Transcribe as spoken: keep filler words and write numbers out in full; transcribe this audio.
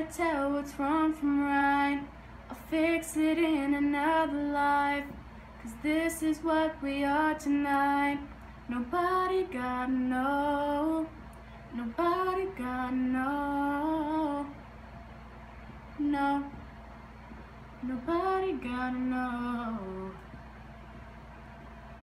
can't tell what's wrong from right. I'll fix it in another life, 'cause this is what we are tonight. Nobody gotta know, nobody gotta know, no, nobody gotta know.